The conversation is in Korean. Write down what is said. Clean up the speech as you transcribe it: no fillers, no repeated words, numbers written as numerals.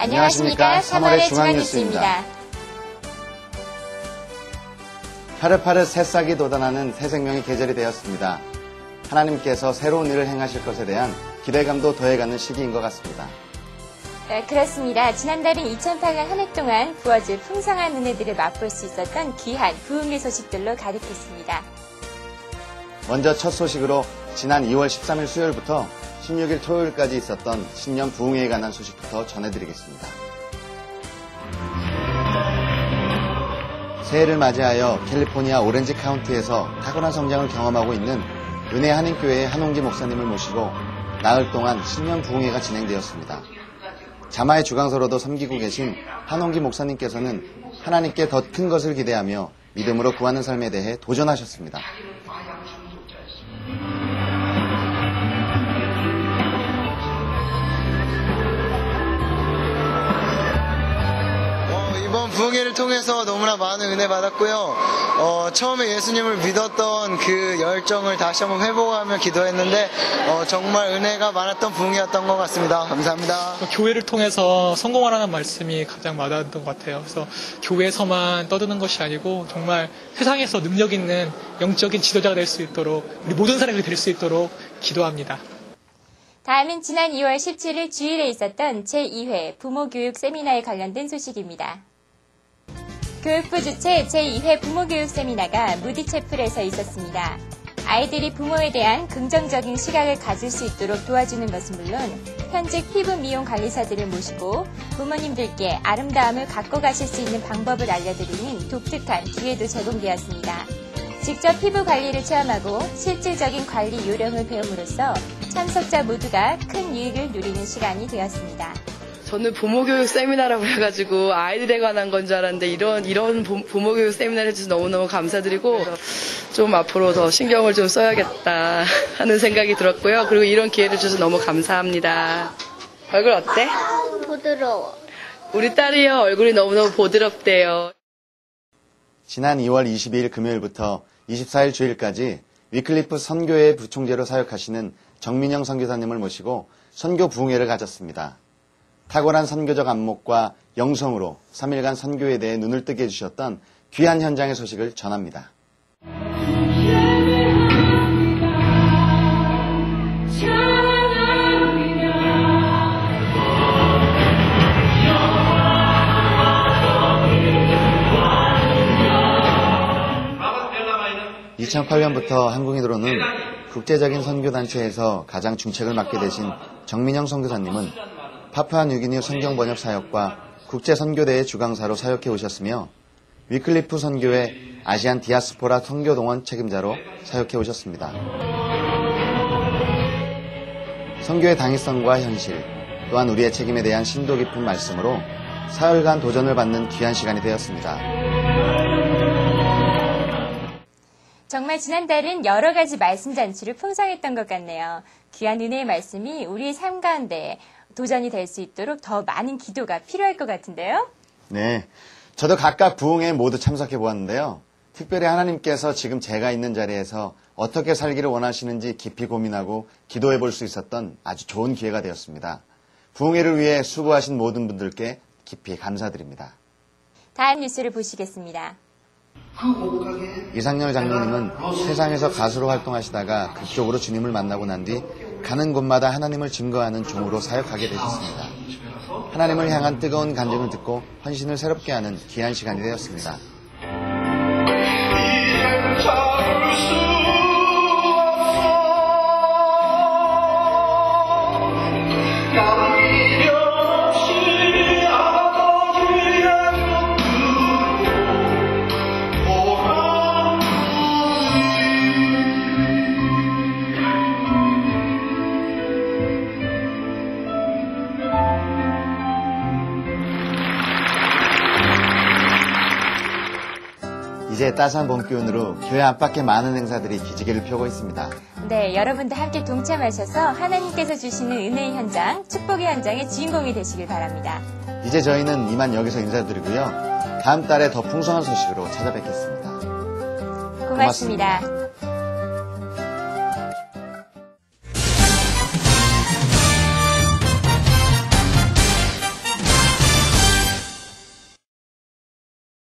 안녕하십니까. 3월의 중앙뉴스입니다. 파릇파릇 새싹이 돋아나는 새 생명의 계절이 되었습니다. 하나님께서 새로운 일을 행하실 것에 대한 기대감도 더해가는 시기인 것 같습니다. 네, 그렇습니다. 지난달은 2008년 한 해 동안 부어질 풍성한 은혜들을 맛볼 수 있었던 귀한 부흥의 소식들로 가득했습니다. 먼저 첫 소식으로 지난 2월 13일 수요일부터 16일 토요일까지 있었던 신년 부흥회에 관한 소식부터 전해드리겠습니다. 새해를 맞이하여 캘리포니아 오렌지 카운티에서 탁월한 성장을 경험하고 있는 은혜 한인교회의 한홍기 목사님을 모시고 나흘 동안 신년 부흥회가 진행되었습니다. 자마의 주강서로도 섬기고 계신 한홍기 목사님께서는 하나님께 더 큰 것을 기대하며 믿음으로 구하는 삶에 대해 도전하셨습니다. 이번 부흥회를 통해서 너무나 많은 은혜 받았고요. 처음에 예수님을 믿었던 그 열정을 다시 한번 회복하며 기도했는데 정말 은혜가 많았던 부흥회였던 것 같습니다. 감사합니다. 교회를 통해서 성공하라는 말씀이 가장 와닿았던 것 같아요. 그래서 교회에서만 떠드는 것이 아니고 정말 세상에서 능력 있는 영적인 지도자가 될 수 있도록 우리 모든 사람이 될 수 있도록 기도합니다. 다음은 지난 2월 17일 주일에 있었던 제2회 부모교육 세미나에 관련된 소식입니다. 교육부 주최 제2회 부모교육 세미나가 무디채플에서 있었습니다. 아이들이 부모에 대한 긍정적인 시각을 가질 수 있도록 도와주는 것은 물론 현직 피부 미용 관리사들을 모시고 부모님들께 아름다움을 갖고 가실 수 있는 방법을 알려드리는 독특한 기회도 제공되었습니다. 직접 피부 관리를 체험하고 실질적인 관리 요령을 배움으로써 참석자 모두가 큰 유익을 누리는 시간이 되었습니다. 저는 부모교육 세미나라고 해가지고 아이들에 관한 건 줄 알았는데 이런 부모교육 세미나를 해주셔서 너무너무 감사드리고 좀 앞으로 더 신경을 좀 써야겠다 하는 생각이 들었고요. 그리고 이런 기회를 주셔서 너무 감사합니다. 얼굴 어때? 부드러워. 우리 딸이요. 얼굴이 너무너무 보드럽대요. 지난 2월 22일 금요일부터 24일 주일까지 위클리프 선교회 부총재로 사역하시는 정민영 선교사님을 모시고 선교 부흥회를 가졌습니다. 탁월한 선교적 안목과 영성으로 3일간 선교에 대해 눈을 뜨게 해주셨던 귀한 현장의 소식을 전합니다. (2008년부터) 한국인으로는 국제적인 선교단체에서 가장 중책을 맡게 되신 정민영 선교사님은 파푸아뉴기니 성경번역 사역과 국제선교대의 주강사로 사역해 오셨으며 위클리프 선교회 아시안 디아스포라 선교동원 책임자로 사역해 오셨습니다. 선교의 당위성과 현실, 또한 우리의 책임에 대한 심도 깊은 말씀으로 사흘간 도전을 받는 귀한 시간이 되었습니다. 정말 지난달은 여러 가지 말씀 잔치를 풍성했던 것 같네요. 귀한 은혜의 말씀이 우리의 삶 가운데 도전이 될 수 있도록 더 많은 기도가 필요할 것 같은데요? 네, 저도 각각 부흥회에 모두 참석해 보았는데요. 특별히 하나님께서 지금 제가 있는 자리에서 어떻게 살기를 원하시는지 깊이 고민하고 기도해 볼 수 있었던 아주 좋은 기회가 되었습니다. 부흥회를 위해 수고하신 모든 분들께 깊이 감사드립니다. 다음 뉴스를 보시겠습니다. 이상열 장로님은 세상에서 가수로 활동하시다가 극적으로 주님을 만나고 난 뒤 가는 곳마다 하나님을 증거하는 종으로 사역하게 되셨습니다. 하나님을 향한 뜨거운 간증을 듣고 헌신을 새롭게 하는 귀한 시간이 되었습니다. 이제 따스한 봄 기운으로 교회 안팎의 많은 행사들이 기지개를 펴고 있습니다. 네, 여러분도 함께 동참하셔서 하나님께서 주시는 은혜의 현장, 축복의 현장의 주인공이 되시길 바랍니다. 이제 저희는 이만 여기서 인사드리고요. 다음 달에 더 풍성한 소식으로 찾아뵙겠습니다. 고맙습니다.